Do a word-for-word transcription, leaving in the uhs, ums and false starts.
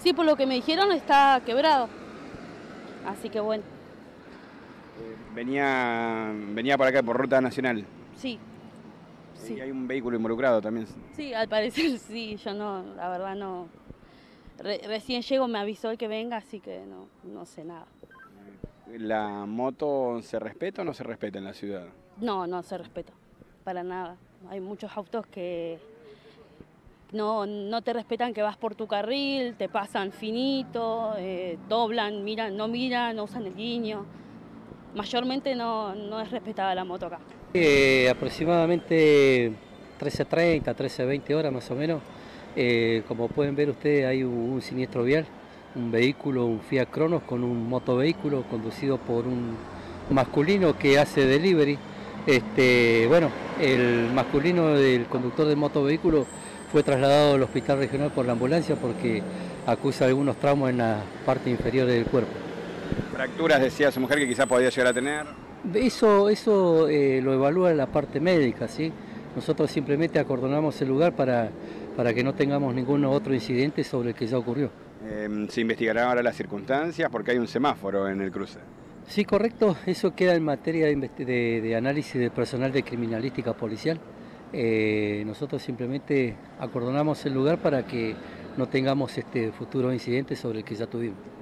sí, por lo que me dijeron, está quebrado. Así que bueno. Eh, venía, venía por acá por ruta nacional. Sí. Sí. Sí. Y hay un vehículo involucrado también. Sí, al parecer sí, yo no, la verdad no. Re, recién llego, me avisó el que venga, así que no, no sé nada. ¿La moto se respeta o no se respeta en la ciudad? No, no se respeta, para nada. Hay muchos autos que no, no te respetan, que vas por tu carril, te pasan finito, eh, doblan, miran, no miran, no usan el guiño. Mayormente no, no es respetada la moto acá. Eh, aproximadamente trece treinta, trece veinte horas más o menos. Eh, como pueden ver ustedes, hay un, un siniestro vial, un vehículo, un Fiat Cronos con un motovehículo conducido por un masculino que hace delivery. Este, bueno, el masculino del conductor del motovehículo fue trasladado al hospital regional por la ambulancia porque acusa algunos traumas en la parte inferior del cuerpo. Fracturas, decía su mujer, que quizás podía llegar a tener. Eso, eso eh, lo evalúa la parte médica, ¿sí? Nosotros simplemente acordonamos el lugar para, para que no tengamos ningún otro incidente sobre el que ya ocurrió. Eh, se investigarán ahora las circunstancias porque hay un semáforo en el cruce. Sí, correcto, eso queda en materia de, de, de análisis de personal de criminalística policial. Eh, nosotros simplemente acordonamos el lugar para que no tengamos este futuro incidente sobre el que ya tuvimos.